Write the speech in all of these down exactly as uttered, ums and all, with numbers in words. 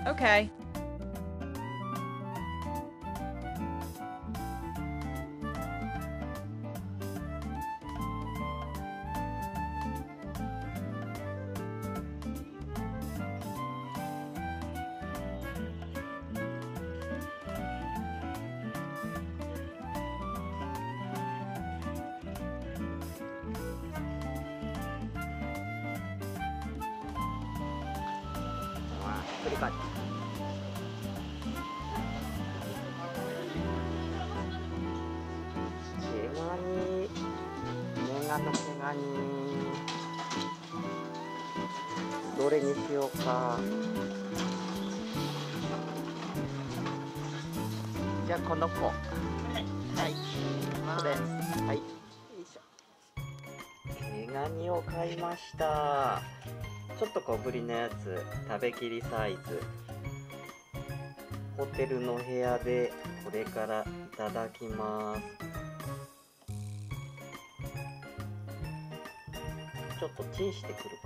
Okay. Wah, berikan. Kegani, mengan no kegani. どれにしようか。じゃあこの子。はい。これ。はい。よいしょ。毛ガニを買いました。ちょっと小ぶりのやつ、食べきりサイズ。ホテルの部屋でこれからいただきます。ちょっとチンしてくるか。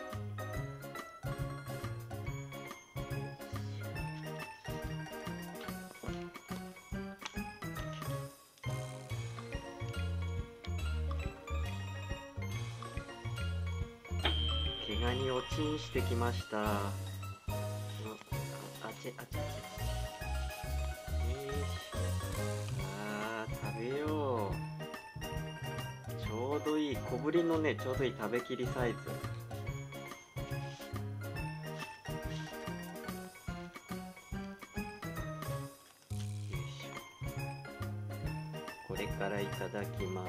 毛ガニをチンしてきました。あっちあっち。よいしょ。あー、食べよう。ちょうどいい小ぶりのね、ちょうどいい食べきりサイズ。これからいただきます。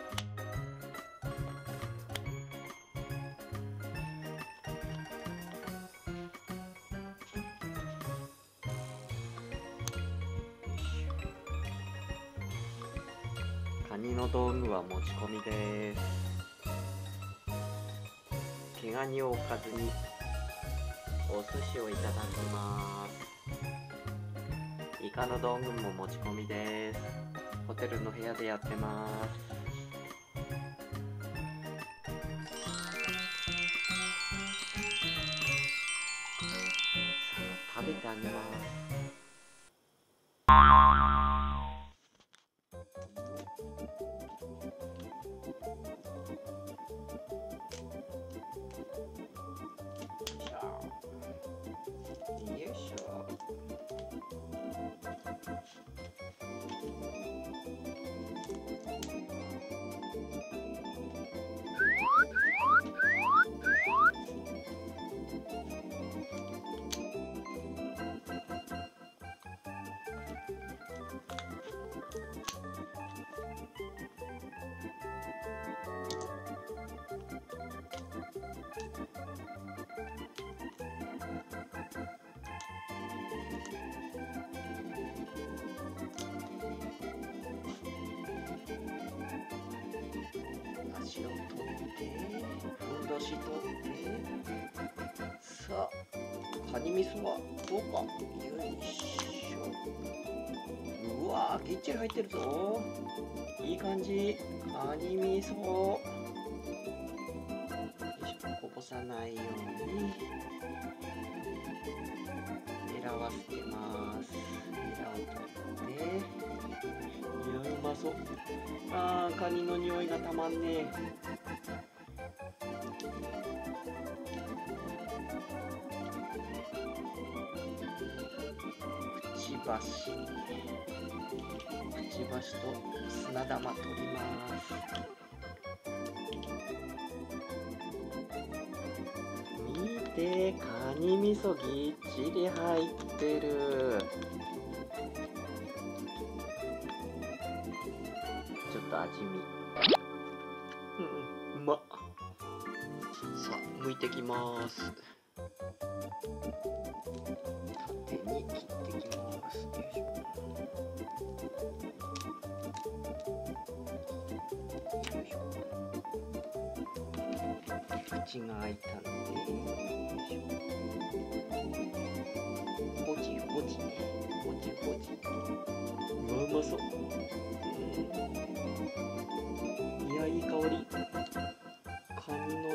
カニの道具は持ち込みです。毛ガニをおかずにお寿司をいただきます。イカの道具も持ち込みです。ホテルの部屋でやってます。さあ、食べてあげます。よいしょ。足を取ってふんどし取ってさあカニ味噌はどうか。よいしょ。うわーぎっちり入ってるぞ。いい感じ。カニ味噌よいしょ。こぼさないようにエラは捨てます。エラを取って。いやうまそう。あーカニの匂いがたまんねえ。くちばしくちばしと砂玉取ります。見てカニ味噌ぎっちり入ってる。ちょっと味見。うん、うまっ。さあ、剥いてきます。縦に切ってきます。よいしょ。よいしょ。口が開いたので、よいしょ。ほじほじ、ほじほじ。うわ、うまそう。いや、いい香り。カニの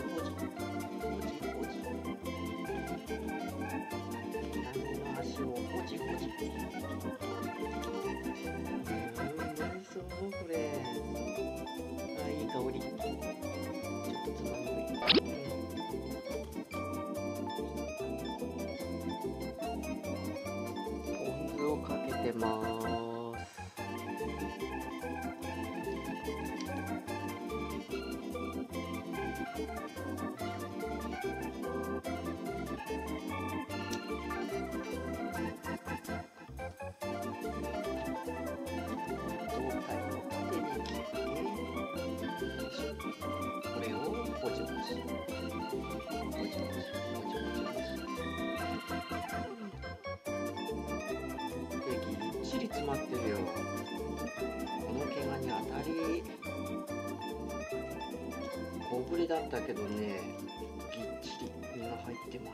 ほじほじほじ。何の足をほじほじ。うん、何そうこれ。あ、いい香り。ちょっとつまんでもいい。ポン酢をかけてます。これをほじほじほじほじほじほじほじでぎっちり詰まってるよ。この毛ガニ当たり小ぶりだったけどね、ぎっちり身が入ってます。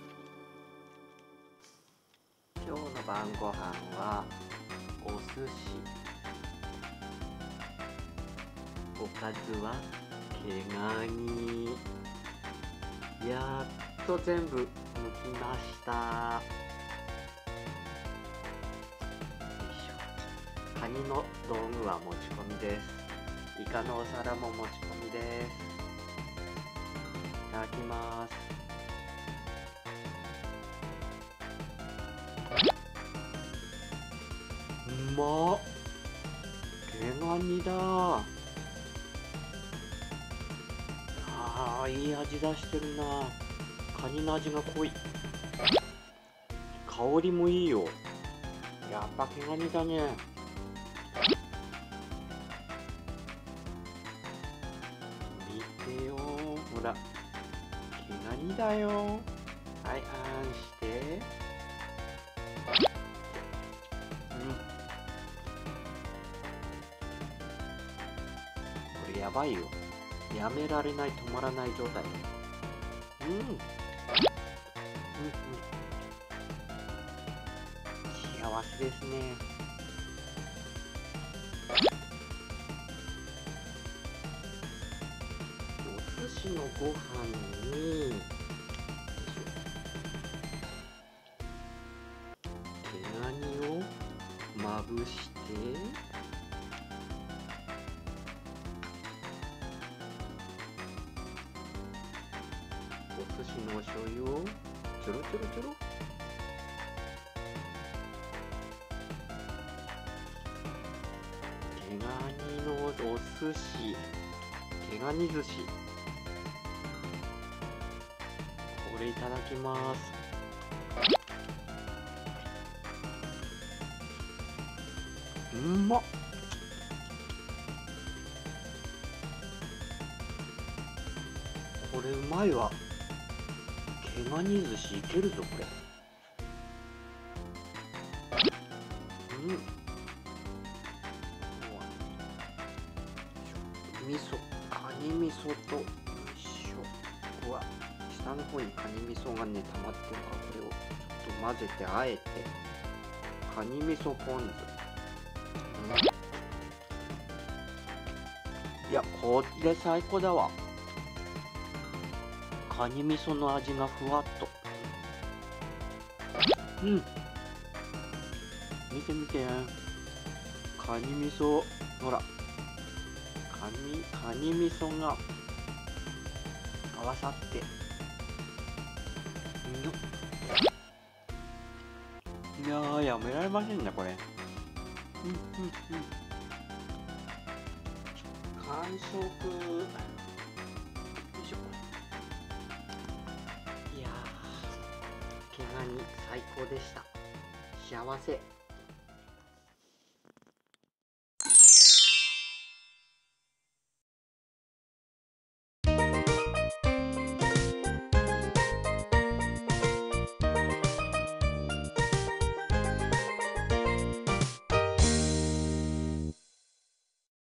今日の晩ご飯はお寿司、おかずは毛ガニ。やっと全部剥きました。カニの道具は持ち込みです。イカのお皿も持ち込みです。いただきます。うまっ。毛ガニだ。あー、いい味出してるな。カニの味が濃い。香りもいいよ。やっぱ毛ガニだね。見てよ、ほら、毛ガニだよ。はい、あんして。うん。これやばいよ。やめられない、止まらない状態。うん。うんうん。幸せですね。お寿司のご飯に毛ガニをまぶして、お寿司のお醤油をちょろちょろちょろ。毛ガニのお寿司、毛ガニ寿司。これいただきます。うんまっ。これうまいわ。毛ガニ寿司いけるぞこれ。うん。味噌、カニ味噌と、よいしょ。うわ、下の方にカニ味噌がね溜まってるから、これをちょっと混ぜてあえて、カニ味噌ポン酢。うん、いや、これ最高だわ。カニ味噌の味がふわっと。うん。見て見て。カニ味噌、ほら。カニ、カニ味噌が合わさって。よっ。いやー、やめられませんね、これ。うんうんうん。完食。よいしょ。いやー、毛ガニ最高でした。幸せ。